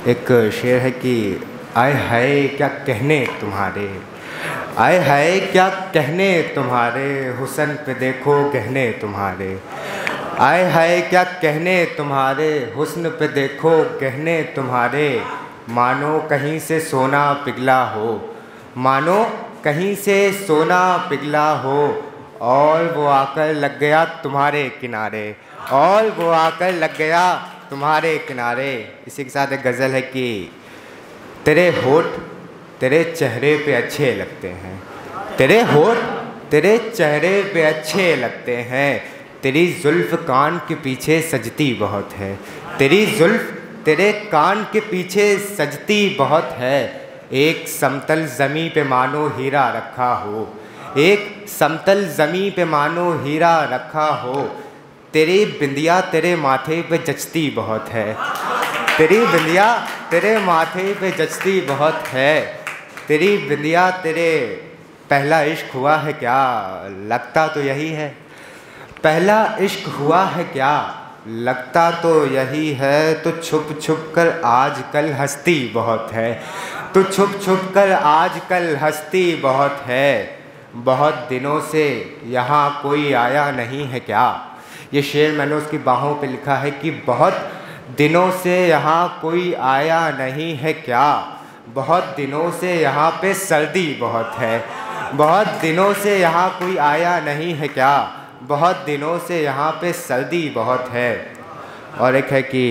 एक शेर है कि आए हाय क्या कहने तुम्हारे, आए हाय क्या कहने तुम्हारे, हुस्न पे देखो गहने तुम्हारे। आए हाय क्या कहने तुम्हारे, हुस्न पे देखो गहने तुम्हारे। मानो कहीं से सोना पिघला हो, मानो कहीं से सोना पिघला हो, और वो आकर लग गया तुम्हारे किनारे, और वो आकर लग गया तुम्हारे किनारे। इसी के साथ एक गज़ल है कि तेरे होठ तेरे चेहरे पे अच्छे लगते हैं, तेरे होठ तेरे चेहरे पे अच्छे लगते हैं। तेरी जुल्फ़ कान के पीछे सजती बहुत है, तेरी जुल्फ़ तेरे कान के पीछे सजती बहुत है। एक समतल ज़मीं पे मानो हीरा रखा हो, एक समतल ज़मीं पे मानो हीरा रखा हो। तेरी बिंदिया तेरे माथे पे जचती बहुत है, तेरी बिंदिया तेरे माथे पे जचती बहुत है। तेरी बिंदिया तेरे पहला इश्क हुआ है क्या, लगता तो यही है। पहला इश्क हुआ है क्या, लगता तो यही है। तो छुप छुप कर आजकल हंसती बहुत है, तो छुप छुप कर आजकल हंसती बहुत है। बहुत दिनों से यहाँ कोई आया नहीं है क्या। ये शेर मैंने उसकी बाहों पे लिखा है कि बहुत दिनों से यहाँ कोई आया नहीं है क्या। बहुत दिनों से यहाँ पे सर्दी बहुत है, बहुत दिनों से यहाँ कोई आया नहीं है क्या। बहुत दिनों से यहाँ पे सर्दी बहुत है। और एक है कि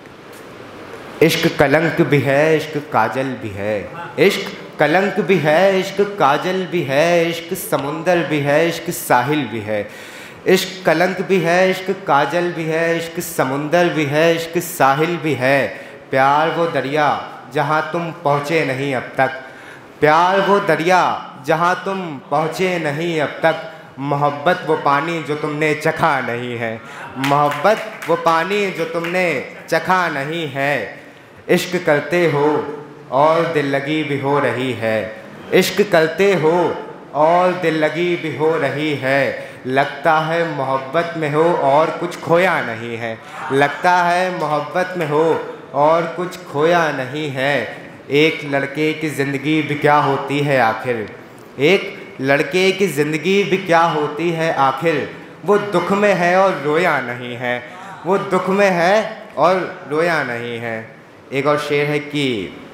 इश्क कलंक भी है, इश्क काजल भी है। इश्क कलंक भी है, इश्क काजल भी है। इश्क समुंदर भी है, इश्क साहिल भी है। इश्क कलंक भी है, इश्क काजल भी है। इश्क समुंदर भी है, इश्क साहिल भी है। प्यार वो दरिया जहाँ तुम पहुँचे नहीं अब तक, प्यार वो दरिया जहाँ तुम पहुँचे नहीं अब तक। मोहब्बत वो पानी जो तुमने चखा नहीं है, मोहब्बत वो पानी जो तुमने चखा नहीं है। इश्क करते हो और दिल लगी भी हो रही है, इश्क करते हो और दिल लगी भी हो रही है। लगता है मोहब्बत में हो और कुछ खोया नहीं है, लगता है मोहब्बत में हो और कुछ खोया नहीं है। एक लड़के की ज़िंदगी भी क्या होती है आखिर, एक लड़के की ज़िंदगी भी क्या होती है आखिर। वो दुख में है और रोया नहीं है, वो दुख में है और रोया नहीं है। एक और शेर है कि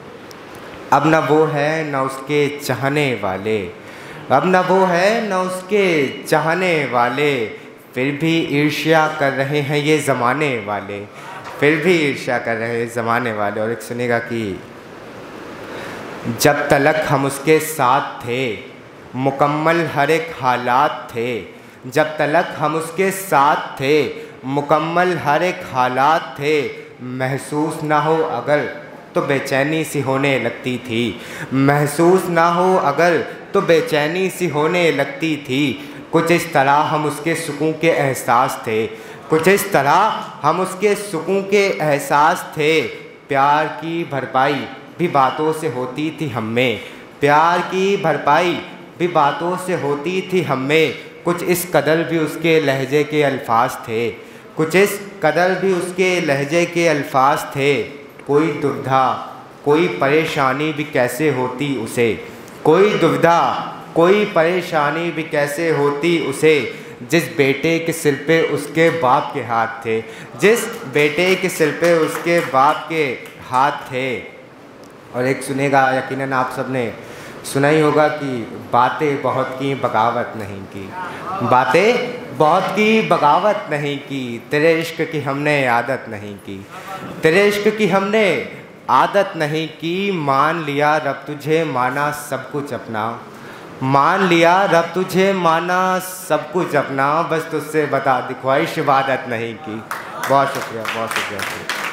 अब न वो है न उसके चाहने वाले, अब न वो है न उसके चाहने वाले। फिर भी ईर्ष्या कर रहे हैं ये ज़माने वाले, फिर भी ईर्ष्या कर रहे हैं ज़माने वाले। और एक सुनेगा कि जब तलक हम उसके साथ थे मुकम्मल हर एक हालात थे, जब तलक हम उसके साथ थे मुकम्मल हर एक हालात थे। महसूस ना हो अगर तो बेचैनी सी होने लगती थी, महसूस ना हो अगर तो बेचैनी सी होने लगती थी। कुछ इस तरह हम उसके सुकून के एहसास थे, कुछ इस तरह हम उसके सुकून के एहसास थे। प्यार की भरपाई भी बातों से होती थी हमें, प्यार की भरपाई भी बातों से होती थी हमें। कुछ इस कदर भी उसके लहजे के अल्फाज थे, कुछ इस कदर भी उसके लहजे के अल्फाज थे। कोई दुविधा कोई परेशानी भी कैसे होती उसे, कोई दुविधा कोई परेशानी भी कैसे होती उसे। जिस बेटे के सिर पे उसके बाप के हाथ थे, जिस बेटे के सिर पे उसके बाप के हाथ थे। और एक सुनेगा, यकीनन आप सब ने सुना ही होगा कि बातें बहुत की बगावत नहीं की, बातें बहुत की बगावत नहीं की। तेरे इश्क की हमने आदत नहीं की, तेरे इश्क की हमने आदत नहीं की। मान लिया रब तुझे माना सब कुछ अपना, मान लिया रब तुझे माना सब कुछ अपना। बस तुझसे बता दी ख्वाहिश इबादत नहीं की। बहुत शुक्रिया, बहुत शुक्रिया।